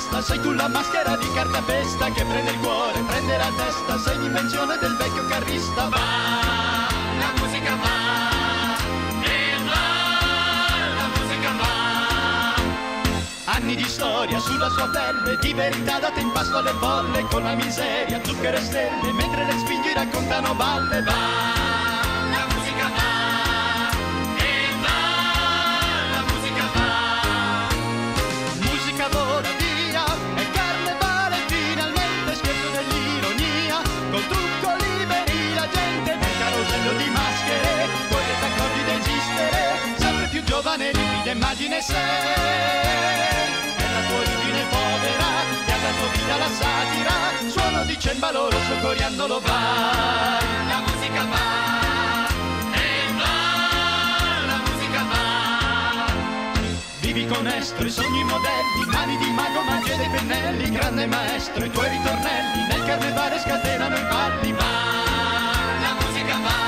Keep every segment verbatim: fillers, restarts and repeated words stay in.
festa, sei tu la maschera di cartapesta che prende il cuore, prende la testa, sei l'invenzione del vecchio carrista. Va, la musica va, e va, la musica va. Anni di storia sulla sua pelle, di verità date in pasto alle folle, con la miseria, zucchero e stelle, mentre le spingi raccontano balle. Va, giovane, limpida immagine sei, è la tua origine povera che ha dato vita alla satira, suono di cembalo rosso coriandolo vai, la musica va, e va, la musica va. Vivi con estro i sogni modelli, mani di mago, magia dei pennelli, grande maestro, i tuoi ritornelli, nel carnevale scatenano i balli, va, la musica va.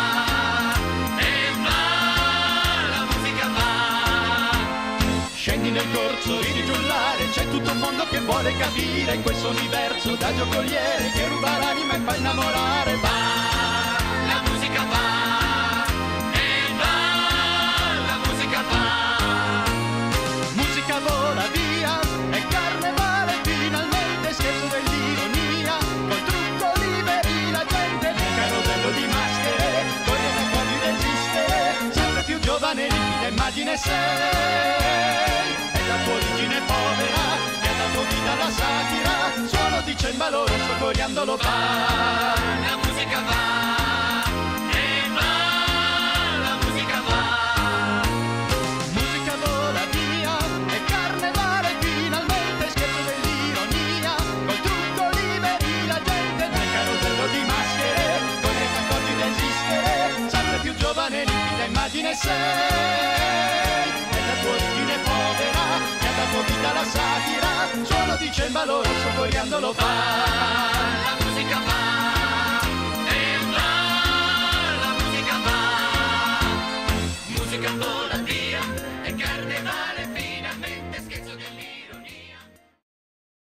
Scendi nel corso, ridi giullare, c'è tutto un mondo che vuole capire questo universo da giocoliere che ruba l'anima e fa innamorare. Va, la musica va, e va, la musica va. Musica vola via, è carnevale finalmente, scherzo dell'ironia, col trucco liberi la gente, nel carosello di maschere, corri da quasi resistere, sempre più giovane, limpida immagine sei. La tua origine povera che ha dato vita alla satira, suono di cembalo rosso coriandolo va, la musica va, e va, la musica va. Musica vola via, è carnevale finalmente, scherzo dell'ironia, col trucco liberi la gente, nel carosello di maschere, con i accordi di esistere, sempre più giovane, limpida immagine sei, è la tua origine povera, vita la satira, suono di cembalo rosso coriandolo va.